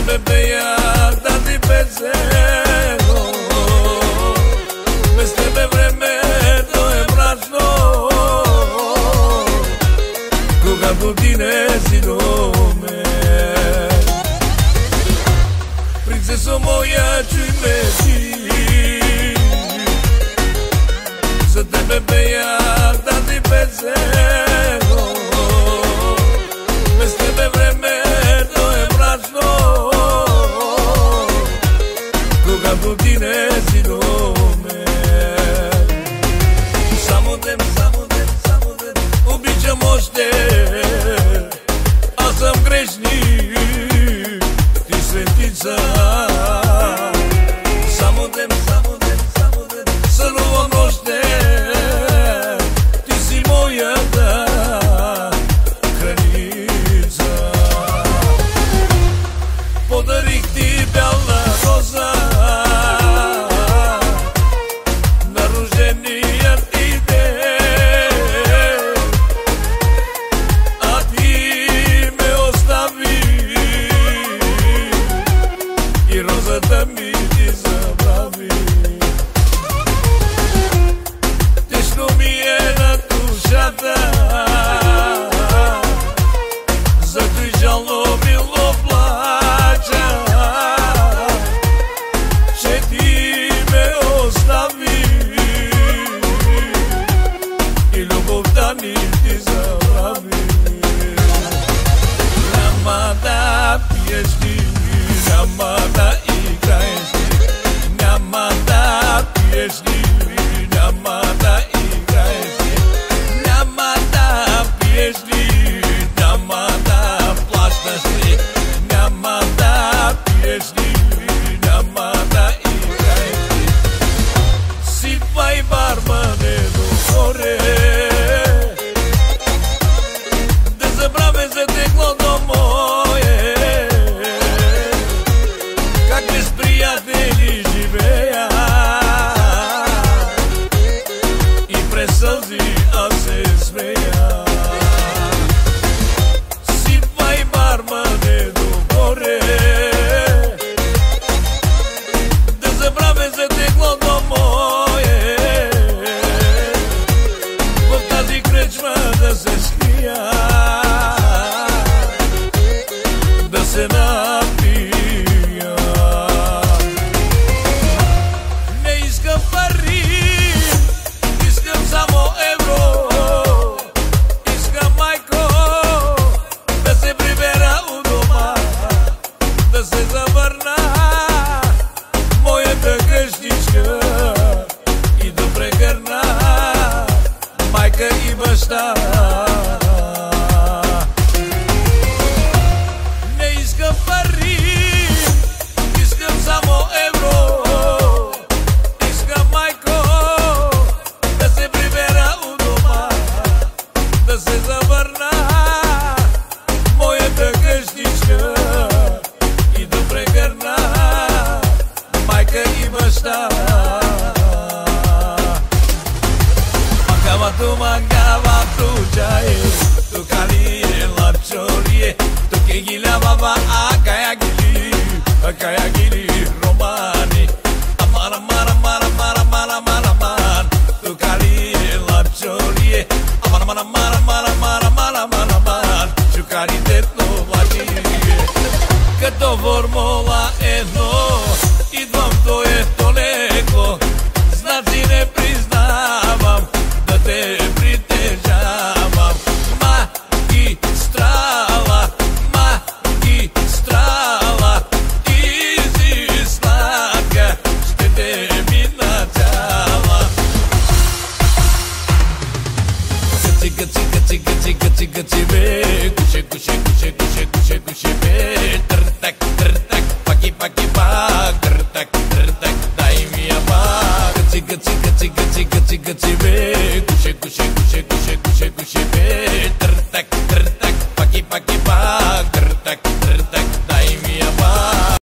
тебе бея да ти песено, без тебе времето е мрачно, когато ти не си до мен. Принцесо моя, чуй ме ти, за тебе бея да ти песено, без тебе времето е мрачно, когато ти не си до мен. Само теб, само теб, само теб обичам още, аз съм грешник, ти светица. Само теб, само теб, само теб сънувам още, ти си моята храница. Подарих ти бяла роза на рождения ти ден, а ти ме остави и розата ми ти забрави. Тежко ми е на душата, зато и жално мило плача, че ти ме остави и любовта ни ти забрави. Няма да пиеш ти, няма да играеш ти, няма да пиеш ти, няма да играеш ти, няма да пиеш ти, няма да плащаш ти, няма да пиеш ти, няма да играеш ти. Сипвай бармане догоре, да забравя за теглото мое, как без приятели живея и през сълзи аз се смея. Сипвай бармане догоре, да забравя за теглото мое, в тази кръчма да се скрия, да се напия. Не искам пари, искам само евро, искам майко да се прибера у дома, да се завърна моята къщичка и да прегърна майка и баща. Не искам пари, искам само евро, искам майко да се прибера у дома, да се завърна моята къщичка и да прегърна майка и баща. Magava tu jaye, tu kali la chorie, tu kegila baba akaya gili romani, amar amar amar amar amar amar amar, tu kali la chorie, amar amar amar amar amar amar amar amar, tu kali tetno vlaki, като формула едно, идвам то е далеко, значи не признавам да те притежавам. Магистрала, магистрала, изи сладка, ще те мина цяла. Гъци, гъци, гъци, гъци, гъци, гъци, бе, куше, куше, куше, куше, куше, куше, бе, търтак, търтак, паки, паки,